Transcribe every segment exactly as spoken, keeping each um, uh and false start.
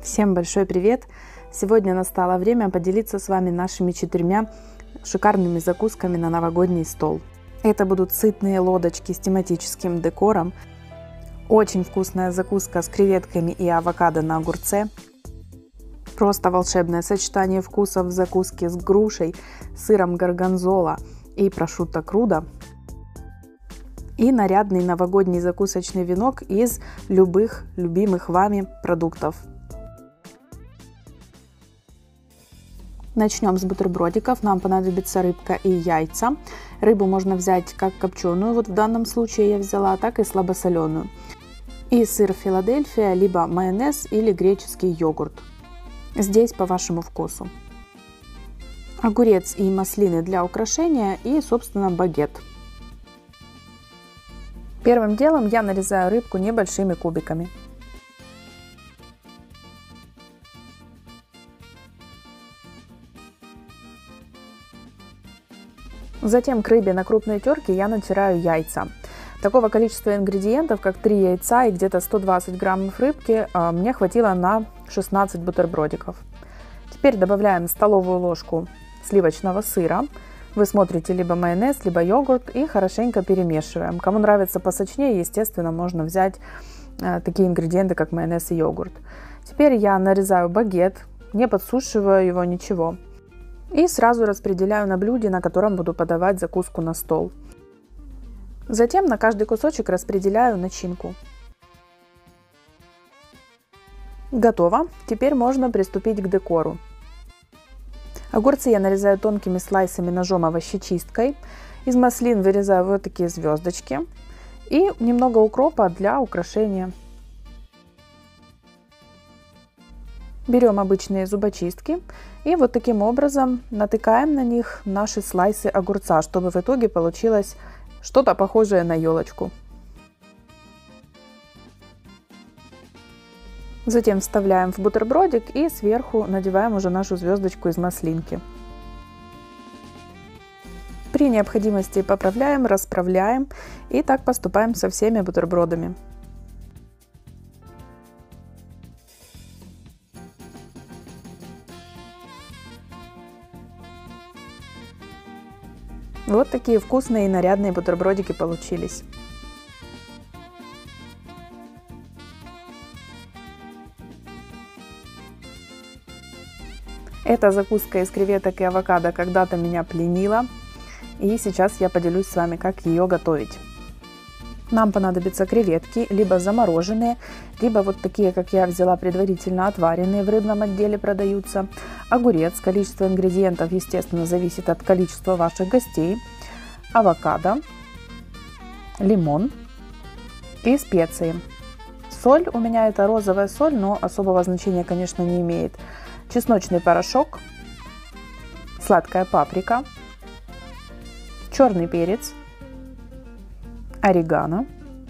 Всем большой привет! Сегодня настало время поделиться с вами нашими четырьмя шикарными закусками на новогодний стол. Это будут сытные лодочки с тематическим декором, очень вкусная закуска с креветками и авокадо на огурце, просто волшебное сочетание вкусов в закуске с грушей, сыром горгонзола и прошутто крудо, и нарядный новогодний закусочный венок из любых любимых вами продуктов. Начнем с бутербродиков. Нам понадобится рыбка и яйца. Рыбу можно взять как копченую, вот в данном случае я взяла, так и слабосоленую. И сыр Филадельфия, либо майонез или греческий йогурт. Здесь по вашему вкусу. Огурец и маслины для украшения и, собственно, багет. Первым делом я нарезаю рыбку небольшими кубиками. Затем к рыбе на крупной терке я натираю яйца. Такого количества ингредиентов, как три яйца и где-то сто двадцать граммов рыбки, мне хватило на шестнадцать бутербродиков. Теперь добавляем столовую ложку сливочного сыра. Вы смотрите либо майонез, либо йогурт и хорошенько перемешиваем. Кому нравится посочнее, естественно, можно взять такие ингредиенты, как майонез и йогурт. Теперь я нарезаю багет, не подсушиваю его, ничего. И сразу распределяю на блюде, на котором буду подавать закуску на стол. Затем на каждый кусочек распределяю начинку. Готово. Теперь можно приступить к декору. Огурцы я нарезаю тонкими слайсами ножом овощечисткой. Из маслин вырезаю вот такие звездочки. И немного укропа для украшения. Берем обычные зубочистки и вот таким образом натыкаем на них наши слайсы огурца, чтобы в итоге получилось что-то похожее на елочку. Затем вставляем в бутербродик и сверху надеваем уже нашу звездочку из маслинки. При необходимости поправляем, расправляем и так поступаем со всеми бутербродами. Вот такие вкусные и нарядные бутербродики получились. Эта закуска из креветок и авокадо когда-то меня пленила, и сейчас я поделюсь с вами, как ее готовить. Нам понадобятся креветки, либо замороженные, либо вот такие, как я взяла, предварительно отваренные, в рыбном отделе продаются. Огурец, количество ингредиентов, естественно, зависит от количества ваших гостей. Авокадо, лимон и специи. Соль у меня это розовая соль, но особого значения, конечно, не имеет. Чесночный порошок, сладкая паприка, черный перец, орегано,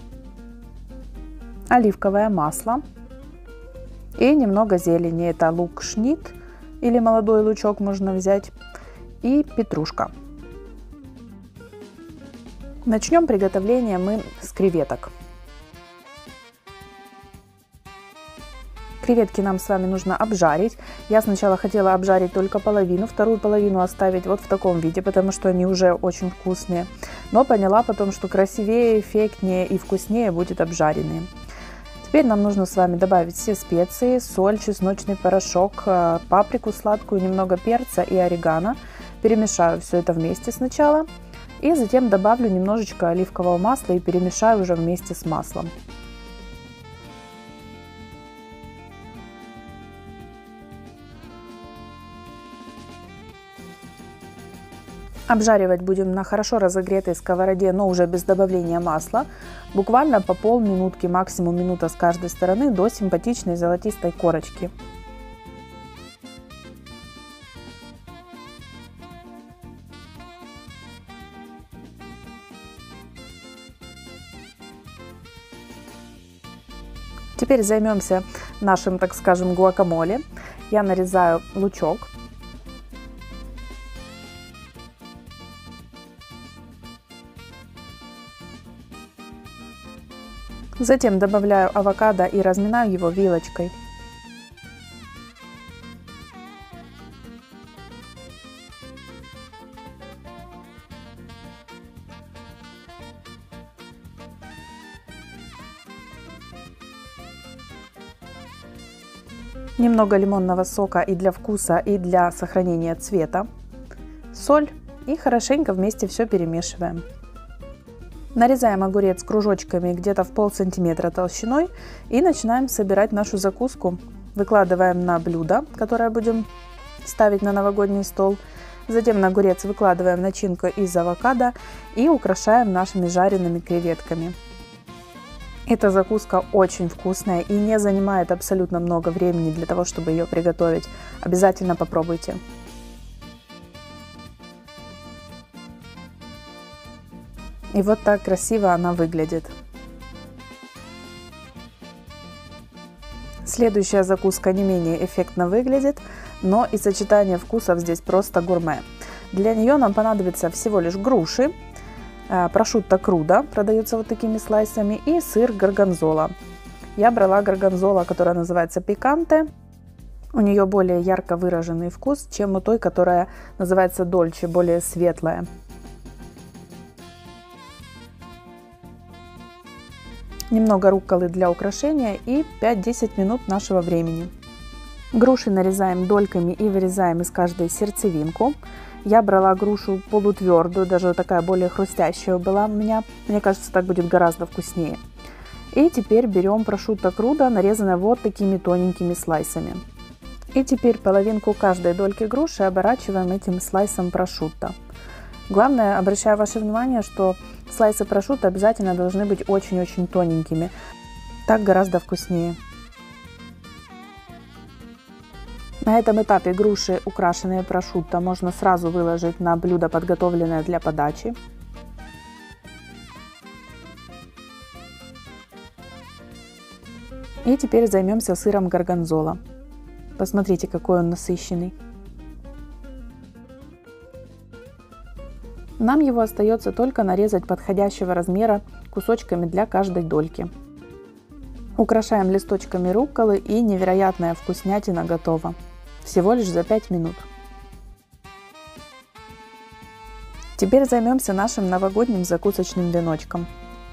оливковое масло и немного зелени. Это лук шнит или молодой лучок можно взять, и петрушка. Начнем приготовление мы с креветок. Креветки нам с вами нужно обжарить. Я сначала хотела обжарить только половину, вторую половину оставить вот в таком виде, потому что они уже очень вкусные. Но поняла потом, что красивее, эффектнее и вкуснее будет обжаренные. Теперь нам нужно с вами добавить все специи: соль, чесночный порошок, паприку сладкую, немного перца и орегано. Перемешаю все это вместе сначала. И затем добавлю немножечко оливкового масла и перемешаю уже вместе с маслом. Обжаривать будем на хорошо разогретой сковороде, но уже без добавления масла, буквально по полминутки, максимум минута с каждой стороны, до симпатичной золотистой корочки. Теперь займемся нашим, так скажем, гуакамоле. Я нарезаю лучок. Затем добавляю авокадо и разминаю его вилочкой. немного лимонного сока и для вкуса, и для сохранения цвета, соль и хорошенько вместе все перемешиваем. Нарезаем огурец кружочками где-то в пол сантиметра толщиной и начинаем собирать нашу закуску. Выкладываем на блюдо, которое будем ставить на новогодний стол. Затем на огурец выкладываем начинку из авокадо и украшаем нашими жареными креветками. Эта закуска очень вкусная и не занимает абсолютно много времени для того, чтобы ее приготовить. Обязательно попробуйте. И вот так красиво она выглядит. Следующая закуска не менее эффектно выглядит, но и сочетание вкусов здесь просто гурме. Для нее нам понадобится всего лишь груши, прошутто крудо, продается вот такими слайсами, и сыр горгонзола. Я брала горгонзола, которая называется пиканте. У нее более ярко выраженный вкус, чем у той, которая называется дольче, более светлая. Немного рукколы для украшения и пять-десять минут нашего времени. Груши нарезаем дольками и вырезаем из каждой сердцевинку. Я брала грушу полутвердую, даже такая более хрустящая была у меня. Мне кажется, так будет гораздо вкуснее. И теперь берем прошутто крудо, нарезанное вот такими тоненькими слайсами. И теперь половинку каждой дольки груши оборачиваем этим слайсом прошутто. Главное, обращаю ваше внимание, что слайсы прошутто обязательно должны быть очень-очень тоненькими. Так гораздо вкуснее. На этом этапе груши, украшенные прошутто, можно сразу выложить на блюдо, подготовленное для подачи. И теперь займемся сыром горгонзола. Посмотрите, какой он насыщенный. Нам его остается только нарезать подходящего размера кусочками для каждой дольки. Украшаем листочками рукколы, и невероятная вкуснятина готова. Всего лишь за пять минут. Теперь займемся нашим новогодним закусочным веночком.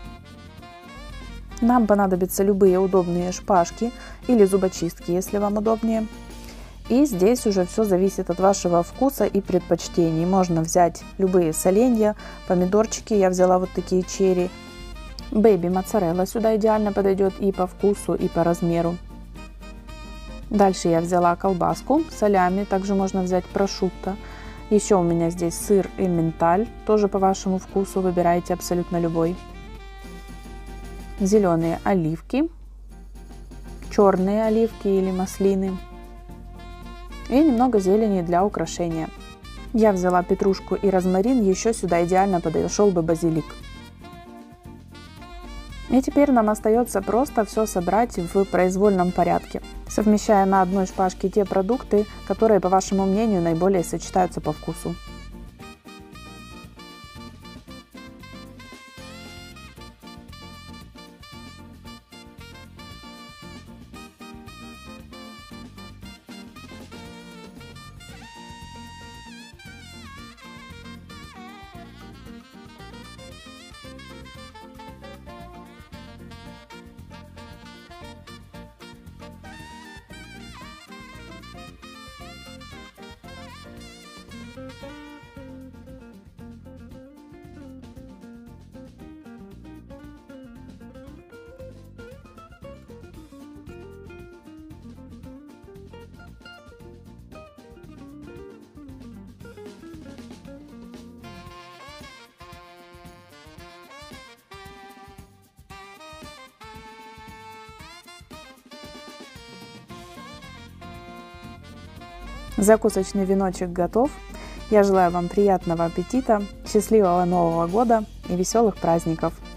Нам понадобятся любые удобные шпажки или зубочистки, если вам удобнее. И здесь уже все зависит от вашего вкуса и предпочтений. Можно взять любые соленья, помидорчики, я взяла вот такие черри. Бэйби моцарелла сюда идеально подойдет и по вкусу, и по размеру. Дальше я взяла колбаску, салями, также можно взять прошутто. Еще у меня здесь сыр эмменталь, тоже по вашему вкусу, выбирайте абсолютно любой. Зеленые оливки, черные оливки или маслины. И немного зелени для украшения. Я взяла петрушку и розмарин, еще сюда идеально подошел бы базилик. И теперь нам остается просто все собрать в произвольном порядке, совмещая на одной шпажке те продукты, которые, по вашему мнению, наиболее сочетаются по вкусу. Закусочный веночек готов. Я желаю вам приятного аппетита, счастливого Нового года и веселых праздников!